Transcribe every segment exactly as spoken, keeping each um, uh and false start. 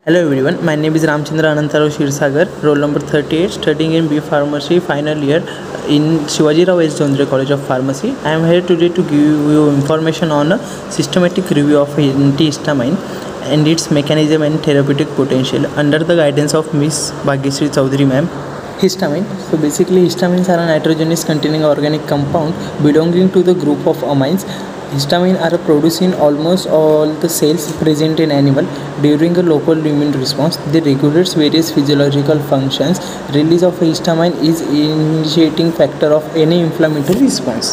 Hello everyone, my name is Ramchandra Anantarao Shirsagar, roll number thirty-eight, studying in B Pharmacy final year in Shivaji Rao S. Jondre College of Pharmacy. I am here today to give you information on a systematic review of antihistamine and its mechanism and therapeutic potential under the guidance of Miss Bhagyashree Chaudhary ma'am. Histamine. So basically histamines are a nitrogenous containing organic compound belonging to the group of amines. Histamine are produced in almost all the cells present in animal during a local immune response. They regulates various physiological functions. Release of histamine is initiating factor of any inflammatory response.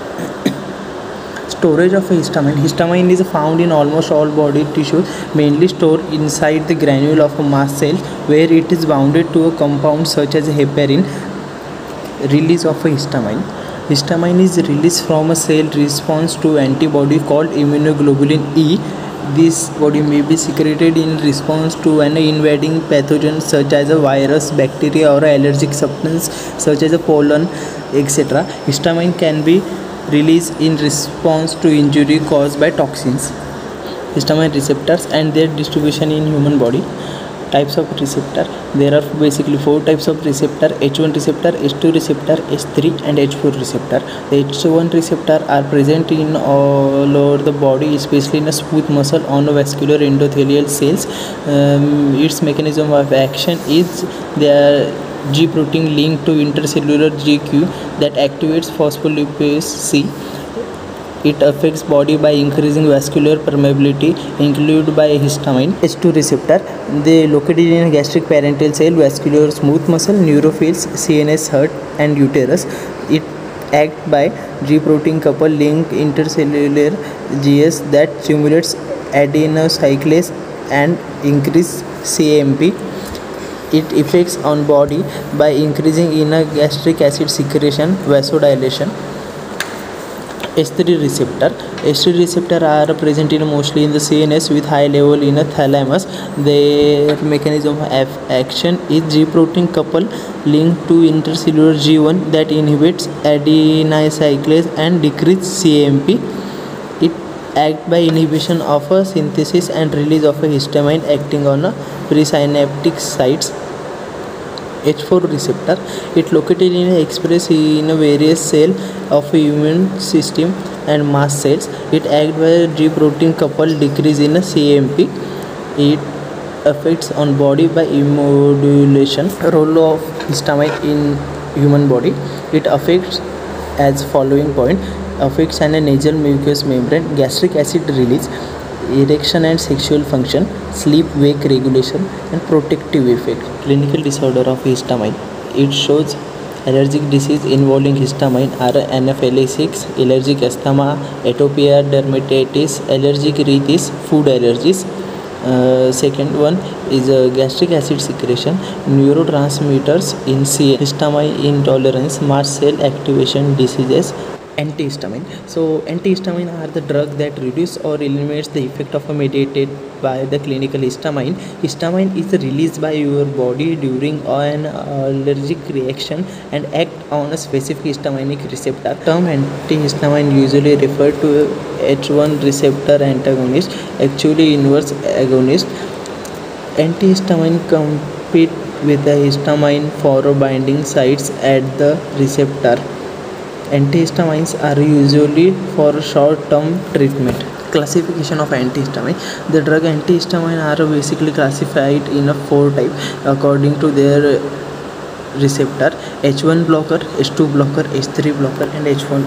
Storage of histamine. Histamine is found in almost all body tissues, mainly stored inside the granule of a mast cell, where it is bounded to a compound such as heparin. Release of histamine. Histamine is released from a cell response to antibody called immunoglobulin E. This body may be secreted in response to an invading pathogen such as a virus, bacteria, or allergic substance such as a pollen, et cetera. Histamine can be released in response to injury caused by toxins. Histamine receptors and their distribution in human body. Types of receptor. There are basically four types of receptor: H one receptor, H two receptor, H three and H four receptor. The H one receptor are present in all over the body, especially in a smooth muscle on vascular endothelial cells. Um, its mechanism of action is the G protein linked to intercellular G Q that activates phospholipase C. It affects body by increasing vascular permeability, included by histamine. H two receptor, they located in gastric parenchymal cell, vascular smooth muscle, neurophils, C N S, heart and uterus. It acts by G protein couple link intercellular G S that stimulates adenocyclase and increase C A M P. It affects on body by increasing in a gastric acid secretion, vasodilation. H three receptor. H three receptor are present in mostly in the C N S with high level in a thalamus. Their mechanism of action is G protein couple linked to intercellular G one that inhibits adenocyclase and decreases C A M P. It acts by inhibition of a synthesis and release of a histamine acting on a presynaptic sites. H four receptor, it located in express in a various cell of immune system and mast cells. It acts by G protein couple decrease in a C A M P. It affects on body by immodulation. Role of histamine in human body. It affects as following point: affects an nasal mucous membrane, gastric acid release, erection and sexual function, sleep wake regulation and protective effect. Clinical disorder of histamine. It shows allergic disease involving histamine are anaphylaxis, allergic asthma, atopic dermatitis, allergic rhinitis, food allergies. Uh, second one is uh, gastric acid secretion, neurotransmitters in C, histamine intolerance, mast cell activation diseases. Antihistamine. So antihistamine are the drug that reduce or eliminates the effect of a mediated by the clinical histamine. Histamine is released by your body during an allergic reaction and act on a specific histaminic receptor. Term antihistamine usually refer to H one receptor antagonist, actually inverse agonist. Antihistamine compete with the histamine for binding sites at the receptor. Antihistamines are usually for short-term treatment. Classification of antihistamine. The drug antihistamine are basically classified in a four type according to their receptor: H one blocker, H two blocker, H three blocker and H one.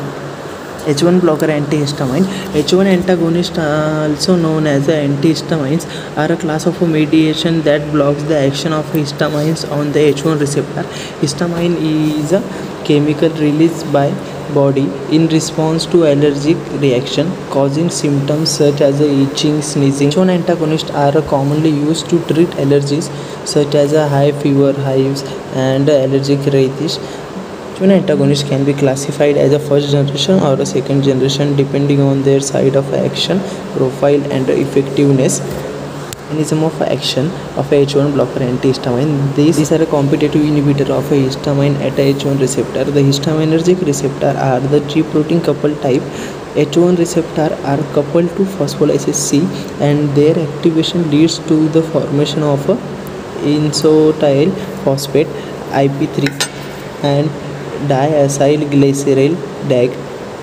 H one blocker antihistamine. H one antagonist, also known as antihistamines, are a class of mediation that blocks the action of histamines on the H one receptor. Histamine is a chemical released by body in response to allergic reaction, causing symptoms such as itching, sneezing. H one antagonists are commonly used to treat allergies such as a high fever, hives and allergic rhinitis. H one antagonists can be classified as a first generation or a second generation depending on their site of action, profile and effectiveness. Mechanism of action of a H one blocker antihistamine. These, these are a competitive inhibitor of a histamine at a H one receptor. The histaminergic receptor are the G protein couple type H one receptor are coupled to phospholysis C, and their activation leads to the formation of a inositol phosphate I P three and diacyl glycerol D A G.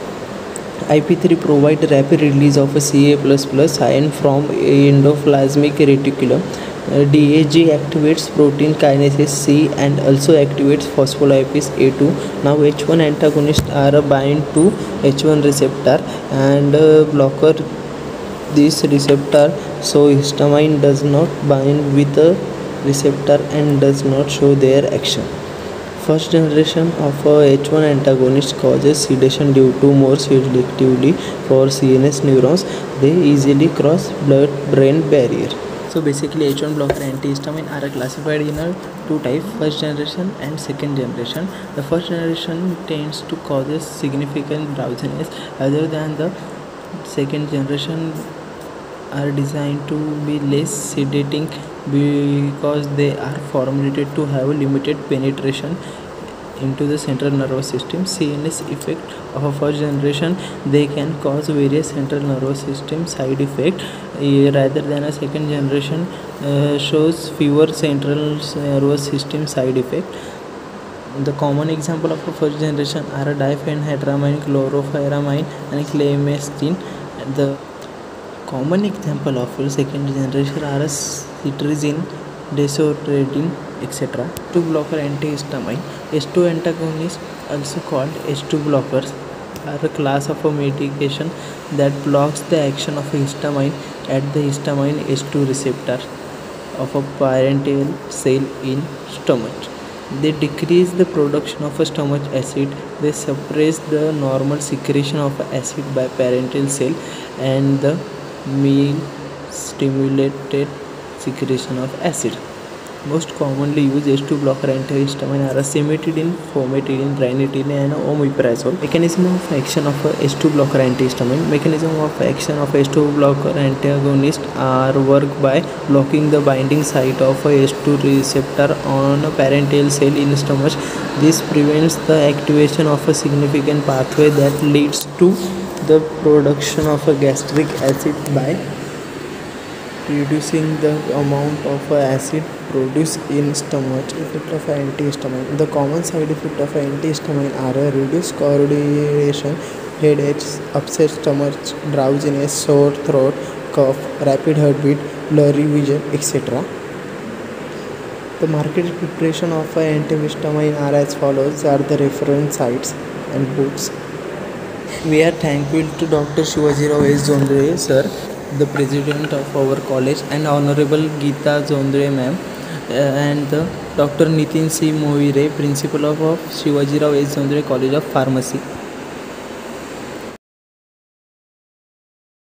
I P three provide rapid release of a C A plus plus ion from endoplasmic reticulum. Uh, D A G activates protein kinase C and also activates phospholipase A two. Now H one antagonists are bind to H one receptor and uh, blocker this receptor, so histamine does not bind with the receptor and does not show their action. First generation of a H one antagonist causes sedation due to more selectively for C N S neurons. They easily cross blood-brain barrier. So basically H one blocker antihistamine are classified in a two types, first generation and second generation. The first generation tends to causes significant drowsiness other than the second generation are designed to be less sedating because they are formulated to have limited penetration into the central nervous system. C N S effect of a first generation, they can cause various central nervous system side effect uh, rather than a second generation uh, shows fewer central nervous system side effect. The common example of a first generation are diphenhydramine, chlorpheniramine and clemastine. The common example of a second generation are cetirizine, desotretine, et cetera. H two blocker antihistamine. H two antagonists, also called H two blockers, are a class of a medication that blocks the action of a histamine at the histamine H two receptor of a parental cell in stomach. They decrease the production of a stomach acid. They suppress the normal secretion of acid by parental cell and the meal stimulated secretion of acid. Most commonly used H two blocker antihistamine are cimetidine, famotidine, ranitidine and omeprazole. Mechanism of action of a H two blocker antihistamine. Mechanism of action of H two blocker antagonist are work by blocking the binding site of a H two receptor on a parental cell in stomach. This prevents the activation of a significant pathway that leads to the production of a gastric acid by reducing the amount of acid produced in stomach. Effect of antihistamine. The common side effect of antihistamine are a reduced coordination, headaches, upset stomach, drowsiness, sore throat, cough, rapid heartbeat, blurry vision, et cetera. The marketed preparation of antihistamine are as follows: are the reference sites and books. We are thankful to Doctor Shivajirao S. Zondre, sir, the president of our college, and Honorable Geeta Zondre, ma'am, uh, and the Doctor Nitin C. Moire, principal of, of Shivajirao S. Zondre College of Pharmacy.